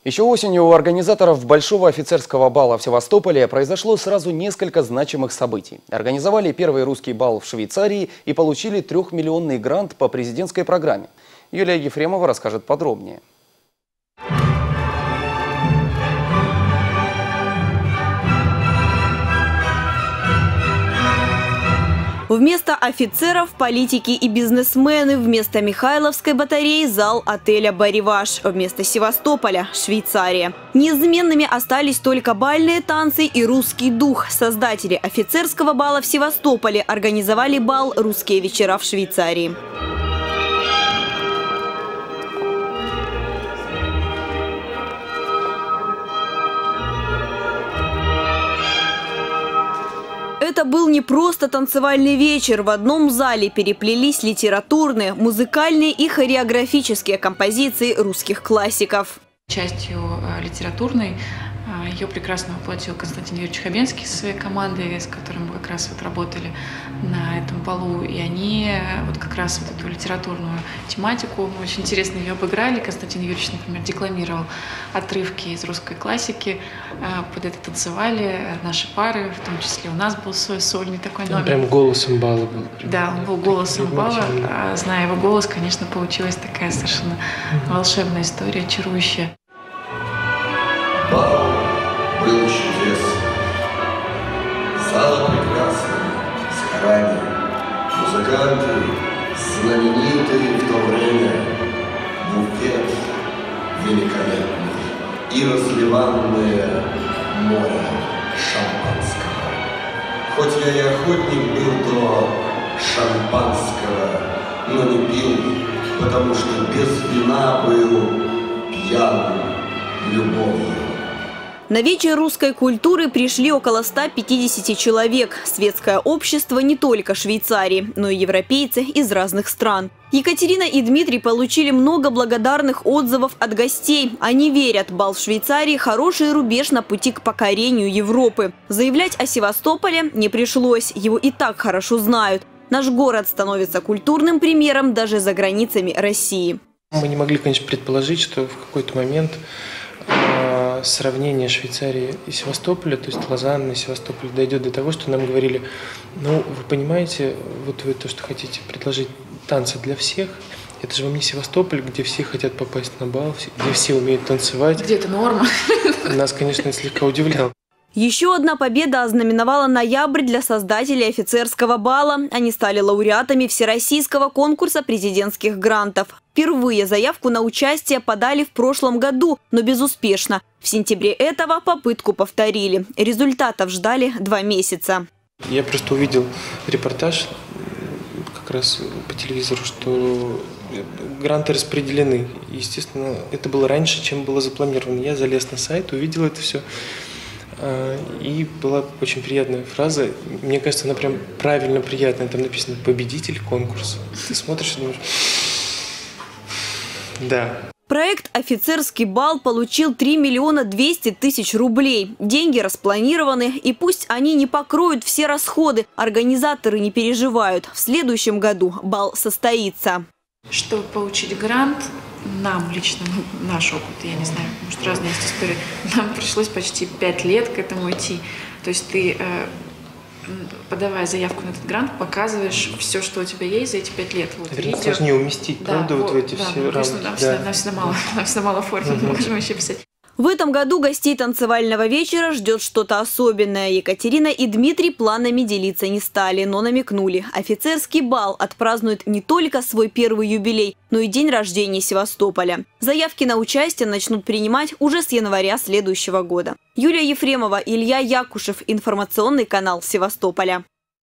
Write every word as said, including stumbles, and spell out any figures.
Еще осенью у организаторов Большого офицерского бала в Севастополе произошло сразу несколько значимых событий. Организовали первый русский бал в Швейцарии и получили трехмиллионный грант по президентской программе. Юлия Ефремова расскажет подробнее. Вместо офицеров – политики и бизнесмены. Вместо Михайловской батареи – зал отеля «Бариваш». Вместо Севастополя – Швейцария. Неизменными остались только бальные танцы и русский дух. Создатели офицерского бала в Севастополе организовали бал «Русские вечера» в Швейцарии. Это был не просто танцевальный вечер. В одном зале переплелись литературные, музыкальные и хореографические композиции русских классиков. Частью литературной ее прекрасно воплотил Константин Юрьевич Хабенский со своей командой, с которой мы как раз вот работали на этом балу. И они вот как раз вот эту литературную тематику очень интересно ее обыграли. Константин Юрьевич, например, декламировал отрывки из русской классики, под это танцевали наши пары, в том числе у нас был свой сольный такой номер. Он прям голосом бала был. Да, он был голосом бала. Зная его голос, конечно, получилась такая совершенно волшебная история, чарующая. Бал был чудесный, зал прекрасный, с хорами, музыканты, знаменитые в то время, буфет великолепный и разливанное море шампанского. Хоть я и охотник был до шампанского, но не пил, потому что без вина был пьян любовью. На вечер русской культуры пришли около ста пятидесяти человек. Светское общество не только Швейцарии, но и европейцы из разных стран. Екатерина и Дмитрий получили много благодарных отзывов от гостей. Они верят, бал в Швейцарии – хороший рубеж на пути к покорению Европы. Заявлять о Севастополе не пришлось, его и так хорошо знают. Наш город становится культурным примером даже за границами России. Мы не могли, конечно, предположить, что в какой-то момент сравнение Швейцарии и Севастополя, то есть Лозанна и Севастополь, дойдет до того, что нам говорили: ну, вы понимаете, вот вы то, что хотите предложить танцы для всех, это же вам не Севастополь, где все хотят попасть на бал, где все умеют танцевать. Где это норма. Нас, конечно, слегка удивляло. Еще одна победа ознаменовала ноябрь для создателей офицерского бала. Они стали лауреатами Всероссийского конкурса президентских грантов. Впервые заявку на участие подали в прошлом году, но безуспешно. В сентябре этого попытку повторили. Результатов ждали два месяца. Я просто увидел репортаж как раз по телевизору, что гранты распределены. Естественно, это было раньше, чем было запланировано. Я залез на сайт, увидел это все. И была очень приятная фраза. Мне кажется, она прям правильно приятная. Там написано «победитель конкурса». Ты смотришь и думаешь: да. Проект «Офицерский бал» получил три миллиона двести тысяч рублей. Деньги распланированы, и пусть они не покроют все расходы, организаторы не переживают. В следующем году бал состоится. Чтобы получить грант, нам лично, наш опыт, я не знаю, может, разные есть истории, нам пришлось почти пять лет к этому идти. То есть ты, подавая заявку на этот грант, показываешь все, что у тебя есть за эти пять лет. Вот, видео. Сложнее уместить, да, правда, вот, вот в эти да, все рамки. Нам, да. нам всегда мало, нам всегда мало формы, мы можем еще писать. В этом году гостей танцевального вечера ждет что-то особенное. Екатерина и Дмитрий планами делиться не стали, но намекнули. Офицерский бал отпразднует не только свой первый юбилей, но и день рождения Севастополя. Заявки на участие начнут принимать уже с января следующего года. Юлия Ефремова, Илья Якушев. Информационный канал Севастополя.